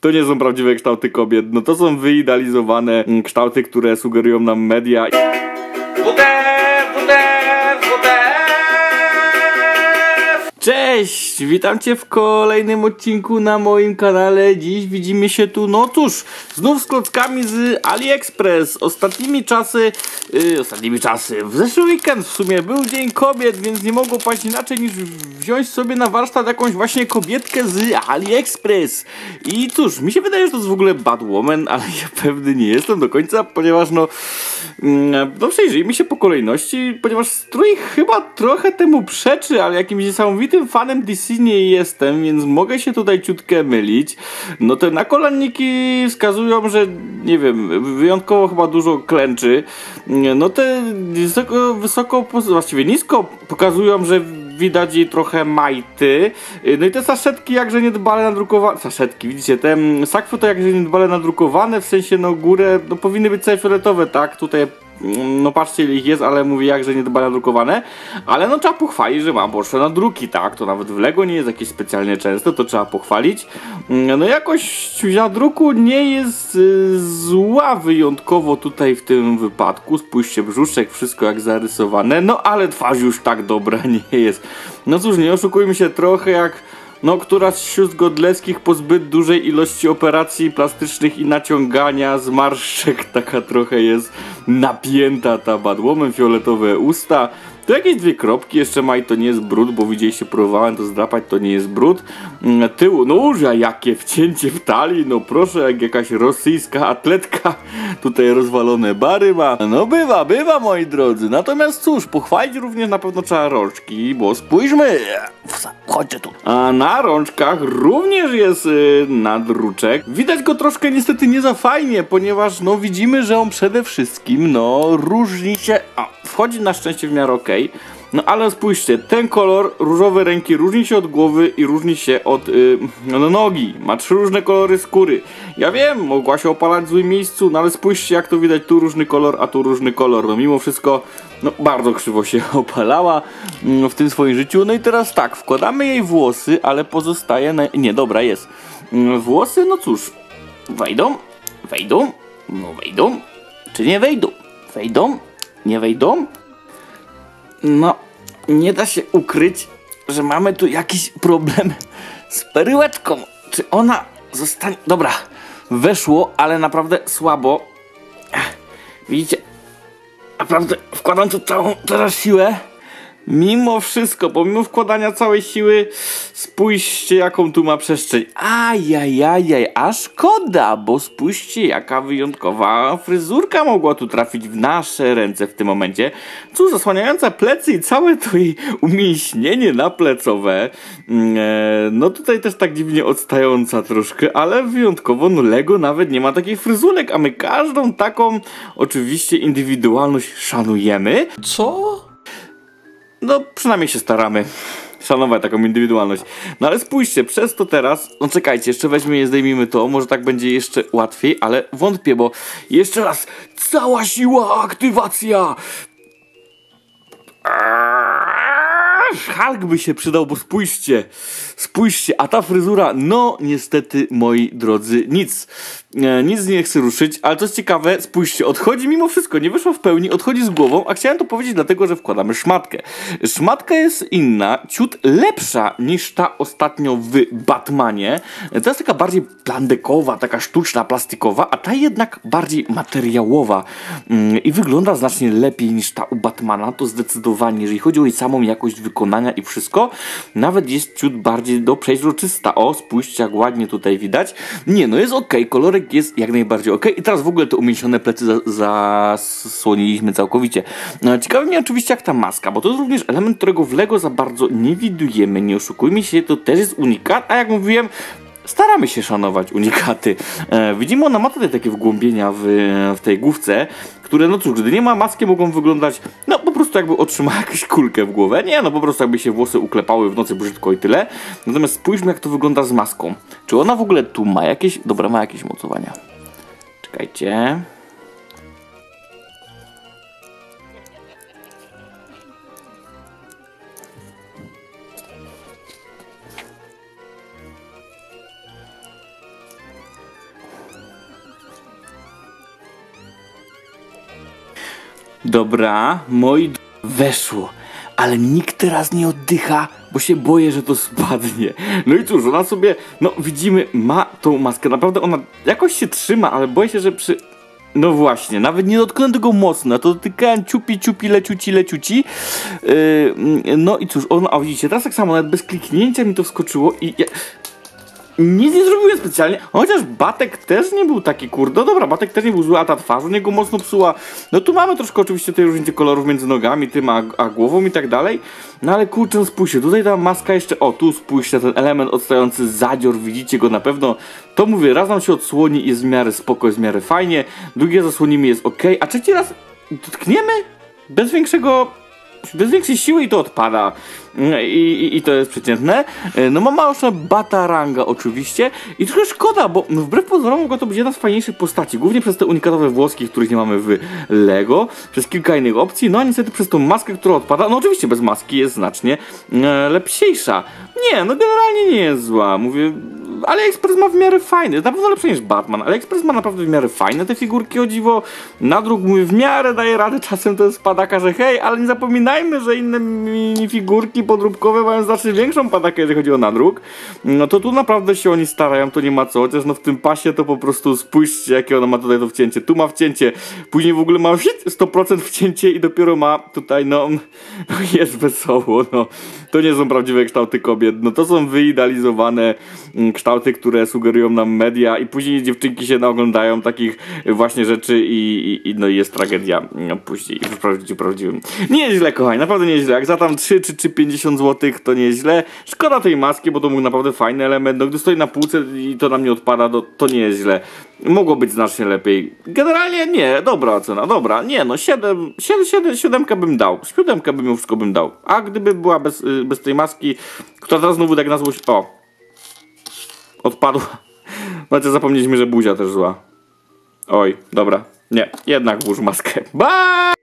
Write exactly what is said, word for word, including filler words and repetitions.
To nie są prawdziwe kształty kobiet, no to są wyidealizowane kształty, które sugerują nam media. Cześć! Witam cię w kolejnym odcinku na moim kanale. Dziś widzimy się tu, no cóż, znów z klockami z AliExpress. Ostatnimi czasy, yy, ostatnimi czasy, w zeszły weekend w sumie był Dzień Kobiet, więc nie mogło paść inaczej niż wziąć sobie na warsztat jakąś właśnie kobietkę z AliExpress. I cóż, mi się wydaje, że to jest w ogóle Batwoman, ale ja pewny nie jestem do końca, ponieważ no, mm, no przejrzyjmy się po kolejności, ponieważ strój chyba trochę temu przeczy, ale jakimś niesamowitym tym fanem D C nie jestem, więc mogę się tutaj ciutkę mylić. No te nakolanniki wskazują, że nie wiem, wyjątkowo chyba dużo klęczy. No te wysoko, wysoko, właściwie nisko pokazują, że widać jej trochę majty. No i te saszetki jakże niedbale nadrukowane. Saszetki, widzicie, te sakwy to jakże niedbale nadrukowane, w sensie no górę, no powinny być całe fioletowe, tak? Tutaj no patrzcie ile ich jest, ale mówię jakże niedbale nadrukowane. Ale no trzeba pochwalić, że mam poszłe na druki, tak? To nawet w Lego nie jest jakieś specjalnie częste, to trzeba pochwalić. No jakość na druku nie jest y, zła wyjątkowo tutaj w tym wypadku. Spójrzcie, brzuszek, wszystko jak zarysowane. No ale twarz już tak dobra nie jest. No cóż, nie oszukujmy się, trochę jak no któraś z sióstr Godleckich po zbyt dużej ilości operacji plastycznych i naciągania zmarszczek, taka trochę jest napięta ta Batwoman, fioletowe usta. To jakieś dwie kropki jeszcze ma i to nie jest brud, bo widzieliście, próbowałem to zdrapać, to nie jest brud. Tyłu, no już, a jakie wcięcie w talii, no proszę, jak jakaś rosyjska atletka tutaj rozwalone bary ma. No bywa, bywa moi drodzy, natomiast cóż, pochwalić również na pewno trzeba rączki, bo spójrzmy, chodźcie tu. A na rączkach również jest yy, nadruczek. Widać go troszkę niestety nie za fajnie, ponieważ no widzimy, że on przede wszystkim no różni się, a wchodzi na szczęście w miarę okej. Okay. No ale spójrzcie, ten kolor różowe ręki różni się od głowy i różni się od yy, no, nogi. Ma trzy różne kolory skóry. Ja wiem, mogła się opalać w złym miejscu, no ale spójrzcie jak to widać, tu różny kolor, a tu różny kolor. No mimo wszystko, no bardzo krzywo się opalała yy, w tym swoim życiu. No i teraz tak, wkładamy jej włosy, ale pozostaje, na... nie dobra jest. Yy, włosy, no cóż, wejdą, wejdą, no wejdą, czy nie wejdą? Wejdą, nie wejdą? No, nie da się ukryć, że mamy tu jakiś problem z peryłeczką. Czy ona zostanie... Dobra, weszło, ale naprawdę słabo. Widzicie? Naprawdę wkładam tu całą teraz siłę. Mimo wszystko, pomimo wkładania całej siły, spójrzcie jaką tu ma przestrzeń. Ajajajaj, a szkoda, bo spójrzcie jaka wyjątkowa fryzurka mogła tu trafić w nasze ręce w tym momencie. Cóż, zasłaniająca plecy i całe to jej umięśnienie naplecowe. No tutaj też tak dziwnie odstająca troszkę, ale wyjątkowo no Lego nawet nie ma takich fryzurek, a my każdą taką oczywiście indywidualność szanujemy. Co? No, przynajmniej się staramy szanować taką indywidualność. No ale spójrzcie, przez to teraz... No czekajcie, jeszcze weźmy je, zdejmijmy to. Może tak będzie jeszcze łatwiej, ale wątpię, bo... Jeszcze raz! Cała siła, aktywacja! Hulk by się przydał, bo spójrzcie, spójrzcie, a ta fryzura, no niestety, moi drodzy, nic, e, nic nie chce ruszyć, ale to jest ciekawe, spójrzcie, odchodzi mimo wszystko, nie wyszło w pełni, odchodzi z głową, a chciałem to powiedzieć dlatego, że wkładamy szmatkę. Szmatka jest inna, ciut lepsza niż ta ostatnio w Batmanie, to jest taka bardziej plandekowa, taka sztuczna, plastikowa, a ta jednak bardziej materiałowa mm, i wygląda znacznie lepiej niż ta u Batmana, to zdecydowanie, jeżeli chodzi o jej samą jakość wykonania i wszystko, nawet jest ciut bardziej do przeźroczysta. O, spójrzcie jak ładnie tutaj widać. Nie, no jest ok, kolorek jest jak najbardziej ok i teraz w ogóle te umięśnione plecy zasłoniliśmy całkowicie. No, ciekawe mnie oczywiście jak ta maska, bo to jest również element, którego w Lego za bardzo nie widujemy, nie oszukujmy się, to też jest unikat, a jak mówiłem, staramy się szanować unikaty. E, widzimy, ona ma tutaj takie wgłębienia w, w tej główce, które, no cóż, gdy nie ma maski, mogą wyglądać, no po prostu jakby otrzymała jakąś kulkę w głowę. Nie, no po prostu jakby się włosy uklepały w nocy brzydko i tyle. Natomiast spójrzmy, jak to wygląda z maską. Czy ona w ogóle tu ma jakieś, dobra, ma jakieś mocowania. Czekajcie. Dobra, moi d... weszło. Ale nikt teraz nie oddycha, bo się boję, że to spadnie. No i cóż, ona sobie, no widzimy, ma tą maskę. Naprawdę ona jakoś się trzyma, ale boję się, że przy... No właśnie, nawet nie dotknąłem tego mocno, to dotykałem ciupi, ciupi, leciuci, leciuci. Yy, no i cóż, ona, a widzicie, teraz tak samo, nawet bez kliknięcia mi to wskoczyło i... Ja... Nic nie zrobiłem specjalnie, chociaż Batek też nie był taki kurde, no dobra, Batek też nie był zły, a ta twarz u niego mocno psuła. No tu mamy troszkę oczywiście tej różnicy kolorów między nogami, tym a, a głową i tak dalej. No ale kurczę, no spójrzcie, tutaj ta maska jeszcze, o tu spójrzcie, ten element odstający zadzior, widzicie go na pewno. To mówię, raz nam się odsłoni i jest w miarę spoko, jest w miarę fajnie, drugie zasłonimy jest ok, a trzeci raz dotkniemy bez większego... bez większej siły i to odpada. I, i, i to jest przeciętne. No ma małą Bataranga oczywiście. I trochę szkoda, bo no, wbrew pozorom mogła to być jedna z fajniejszych postaci. Głównie przez te unikatowe włoski, których nie mamy w Lego. Przez kilka innych opcji. No a niestety przez tą maskę, która odpada. No oczywiście bez maski jest znacznie e, lepsiejsza. Nie, no generalnie nie jest zła. Mówię, AliExpress ma w miarę fajny. Na pewno lepszy niż Batman. AliExpress ma naprawdę w miarę fajne te figurki, o dziwo. Nadruk mówi, w miarę daje radę. Czasem to jest padaka, że hej, ale nie zapominajmy, że inne minifigurki podróbkowe mają znacznie większą padakę, jeżeli chodzi o nadruk. No to tu naprawdę się oni starają, to nie ma co. Chociaż no w tym pasie to po prostu spójrzcie, jakie ona ma tutaj to wcięcie. Tu ma wcięcie, później w ogóle ma sto procent wcięcie i dopiero ma tutaj, no, no jest wesoło, no. To nie są prawdziwe kształty kobiet, no to są wyidealizowane kształty, które sugerują nam media i później dziewczynki się naoglądają takich właśnie rzeczy i, i, i no i jest tragedia no, później w życiu prawdziwym. Nie jest źle, kochani, naprawdę nie jest źle. Jak za tam trzy czy pięćdziesiąt złotych to nie jest źle. Szkoda tej maski, bo to był naprawdę fajny element. No gdy stoi na półce i to na mnie odpada, to, to nie jest źle. Mogło być znacznie lepiej. Generalnie nie, dobra ocena, dobra. Nie no, siedem, siedem, siedem, siódemkę bym dał. Siódemkę bym wszystko bym dał. A gdyby była bez, bez tej maski, która teraz znowu tak na złość... O! Odpadła. Znaczy zapomnieliśmy, że buzia też zła. Oj, dobra. Nie, jednak włóż maskę. Bye!